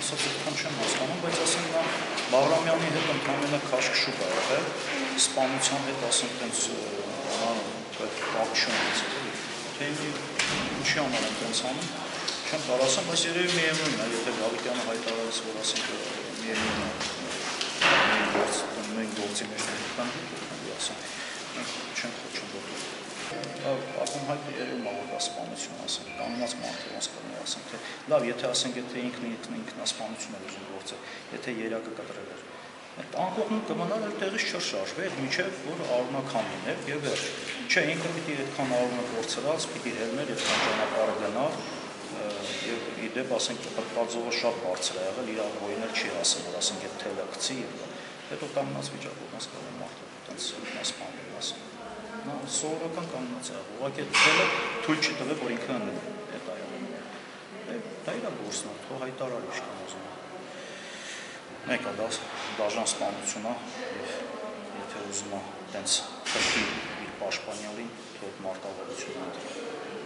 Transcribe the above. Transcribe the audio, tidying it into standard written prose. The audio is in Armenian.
ասած այդքան չեմ հասկանում, բայց ասենք նա Բաղրամյանի հետ ընդհանրապես քաշքշուկ ա եղել, սպանության հետ ասենք տենց կապ չունեց, թե ինչի համար են տենց անում, չեմ կարող ասեմ, բայց երևի միևնույն է, եթե Գավիկյանը հայտարարեց, որ ասենք միևնույն է մենք գործի մեջ ներկան, ասենք, մենք չենք խոչում որ ակնհայտ երևում է, որ դա սպանություն ասենք, կանոնած մարդու ասկանում ասենք, թե լավ, եթե ասենք, եթե ինքնասպանություն էր ուզում գործել, եթե երակը կտրել էր, այդ անկողնում կմնար էլ տեղից չշարժվի, մինչև որ արունական լիներ եւ վերջ։ Չէ, ինքը պիտի այդքան արունը կորցրած, պիտի հելներ, այդքան ճանապարհը գնար եւ ի դեպ ասենք պատվազողը շատ բարձր է եղել, իր աղոյին էլ չի ասել, որ ասենք այդ թելը գցի եւ հետո կանգնած վիճակում հասկանում մարդը այդպես ինքնասպանել ասենք։ Նա սովորական կանգնած է, ուղղակի այդ թելը թույլ չի տվել, որ ինքը անի այդ այանում։ Դա իր գործն է, թող հայտարարի ինչ ուզում է։ Մեկը դա դաժան սպանություն է եւ եթե ուզում է տենց խփի իր պաշտպանյալին, թող մարտավարություն անի։